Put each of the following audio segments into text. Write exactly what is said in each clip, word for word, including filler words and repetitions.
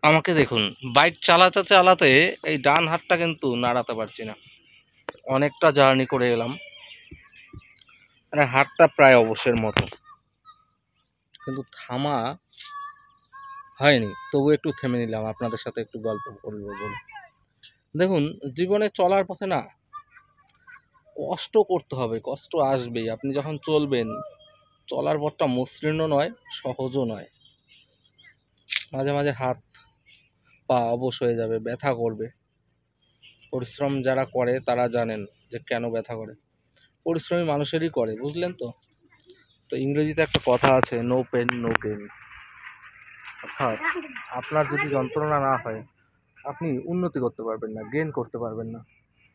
আমাকে দেখুন, বাইক চালাতে চালাতে এই ডান হাতটা কিন্তু নাড়াতে পারছি না। অনেকটা জার্নি করে এলাম, মানে হাতটা প্রায় অবশের মতো, কিন্তু থামা হয়নি। তবু একটু থেমে নিলাম, আপনাদের সাথে একটু গল্প করবো বলে। দেখুন, জীবনে চলার পথে না কষ্ট করতে হবে, কষ্ট আসবেই। আপনি যখন চলবেন, চলার পথটা মসৃণ নয়, সহজও নয়। মাঝে মাঝে হাত পা অবশ হয়ে যাবে, ব্যথা করবে। পরিশ্রম যারা করে তারা জানেন যে কেন ব্যথা করে। পরিশ্রমী মানুষেরই করে, বুঝলেন তো? তো ইংরেজিতে একটা কথা আছে, নো পেন নো গেইন। অর্থাৎ আপনার যদি যন্ত্রণা না হয়, আপনি উন্নতি করতে পারবেন না, গেইন করতে পারবেন না।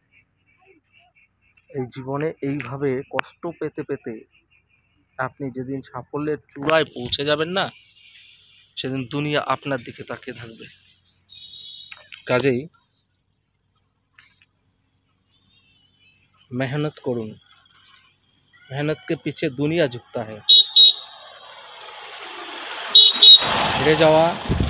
এই জীবনে এইভাবে কষ্ট পেতে পেতে আপনি যেদিন সাফল্যের চূড়ায় পৌঁছে যাবেন না, সেদিন দুনিয়া আপনার দিকে তাকিয়ে থাকবে। কাজেই মেহনত করুন, मेहनत के पीछे दुनिया झुकता है। হেরে যাওয়া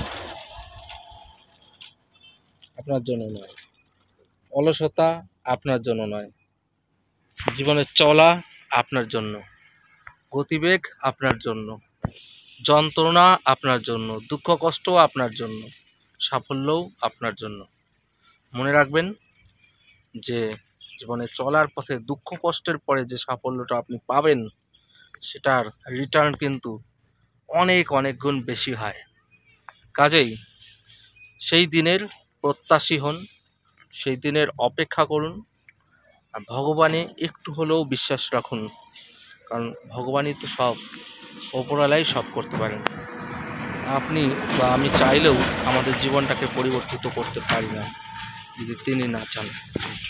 আপনার জন্য নয়, অলসতা আপনার জন্য নয়, জীবনে চলা আপনার জন্য, গতিবেগ আপনার জন্য, যন্ত্রণা আপনার জন্য, দুঃখ কষ্ট আপনার জন্য, সাফল্যও আপনার জন্য। মনে রাখবেন যে জীবনে চলার পথে দুঃখ কষ্টের পরে যে সাফল্যটা আপনি পাবেন, সেটার রিটার্ন কিন্তু অনেক অনেক গুণ বেশি হয়। কাজেই সেই দিনের প্রত্যাশী হন, সেই দিনের অপেক্ষা করুন, আর ভগবানে একটু হলেও বিশ্বাস রাখুন। কারণ ভগবানই তো সব, ওপরওয়ালাই সব করতে পারেন। আপনি বা আমি চাইলেও আমাদের জীবনটাকে পরিবর্তিত করতে পারি না, যদি তিনি না চান।